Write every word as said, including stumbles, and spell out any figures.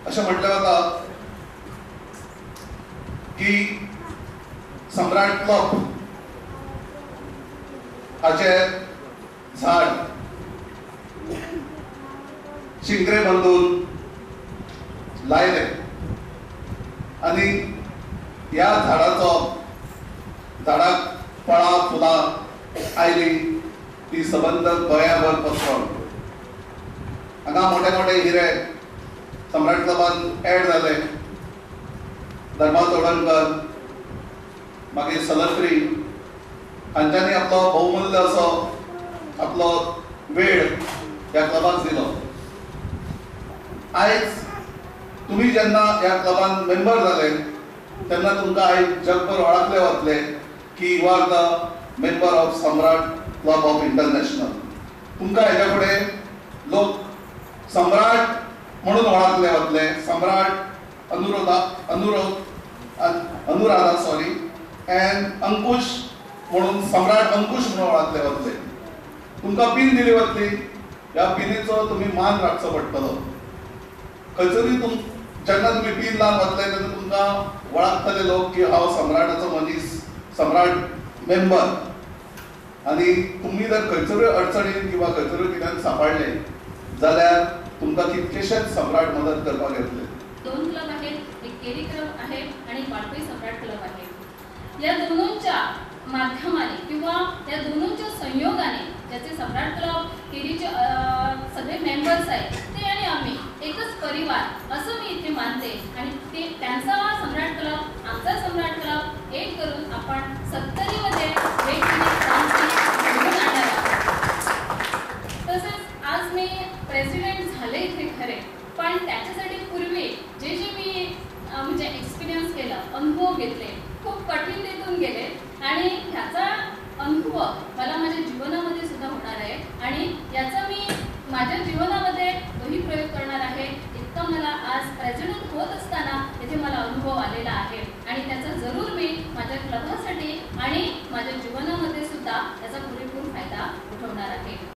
असे म्हटलं जातं की सम्राट क्लब हाचे झाड शिंगरे बांधून लायले आणि या झाडाचो झाडाक फळां फुलां आयली ती संबंध गोंयाभर पसरलो. हांगा मोठे मोठे हिरे सम्राट क्लबान एड जाले. धर्मा तोडणकर मागीर सलत्री हांच्यांनी आपलो बहुमूल्य असो आपलो वेळ ह्या क्लबाक दिलो. आयज तुम्ही जेन्ना ह्या क्लबान मेंबर जाले तेन्ना तुमकां आयज जगभर वळखले वतले की you are the member of Samrat club of international. तुमकां हेच्या फुडें लोक सम्राट म्हणून वळखले वतले. सम्राट अनुरोधा अनुरोध अनुराधा सॉरी अँड अंकुश म्हणून सम्राट अंकुश म्हणून वळखले वतले. तुमकां पिन दिली वतली. ह्या पिनीचो तुम्ही मान राखचो पडटलो. खंयसरूय तुम जेन्ना तुम्ही पिन लावन वतले तेन्ना तुमकां वळखतले लोक की हांव सम्राटाचो मनीस सम्राट मेंबर. आणि तुम्ही जर खंयसरूय अडचणीन किंवा खंयसरूय कित्याक सांबाळले जाल्यार तुमकां कितकेशेच सम्राट मदत करपाक येतले. दोन क्लब आहेत, एक केरी क्लब आहे आणि वाळपई सम्राट क्लब आहे. या दोनोंच्या माध्यमाने किंवा या दोनोंच्या संयोगाने ज्याचे सम्राट क्लब केरीचे सगळे मेंबर्स आहेत ते आणि आम्ही एकच परिवार असं मी इथे मानते. आणि ते त्यांचा सम्राट क्लब आमचा सम्राट क्लब एक करून आपण सत्तरीमध्ये वेगवेगळी क्रांती घडवून आणणार आहोत. तसेच आज मी प्रेसिडेंट झाले इथे खरे, पण त्याच्यासाठी पूर्वी जे जे मी म्हणजे एक्सपिरियन्स केला, अनुभव घेतले, खूप कठीणतेतून गेले आणि ह्याचा अनुभव मला माझ्या जीवनामध्ये सुद्धा होणार आहे आणि याचा मी माझ्या जीवनामध्ये दोन्ही प्रयोग करणार आहे. इतका मला आज प्रेसिडेंट होत असताना इथे मला अनुभव आलेला आहे आणि त्याचा जरूर मी माझ्या क्लबासाठी आणि माझ्या जीवनामध्ये सुद्धा त्याचा पुरेपूर फायदा उठवणार आहे.